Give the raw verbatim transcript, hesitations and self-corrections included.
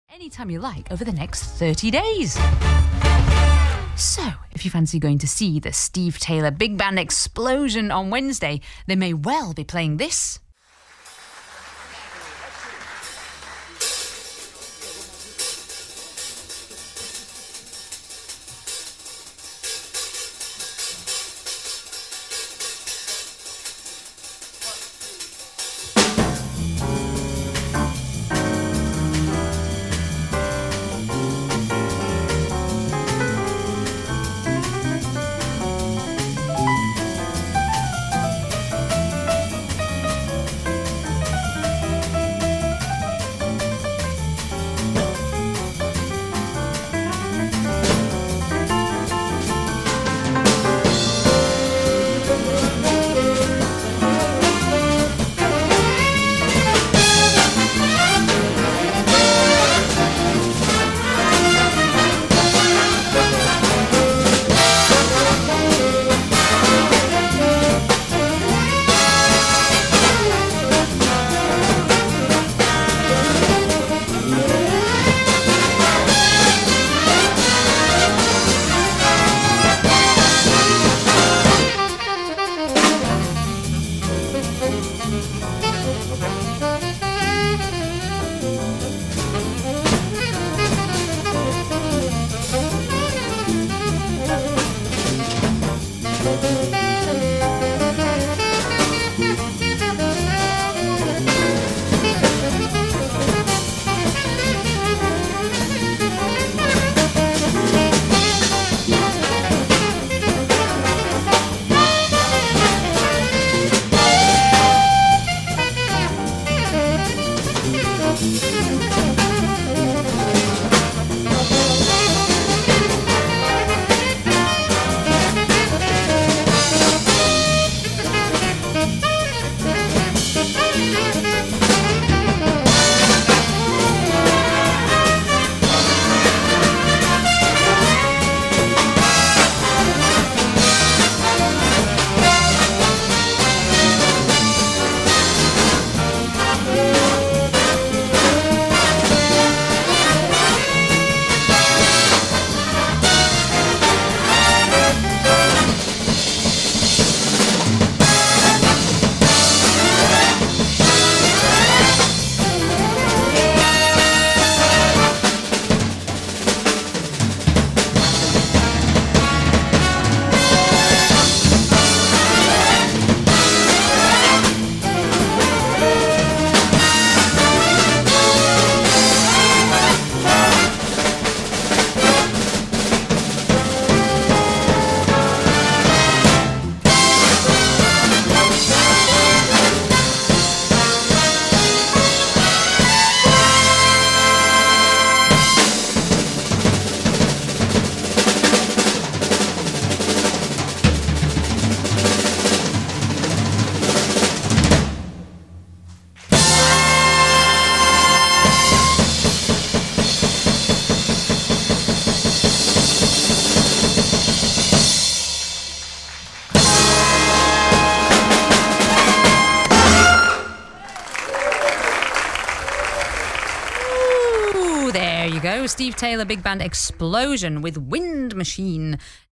anytime you like over the next thirty days. So, if you fancy going to see the Steve Taylor Big Band Explosion on Wednesday, they may well be playing this. There you go, Steve Taylor Big Band Explosion with Wind Machine.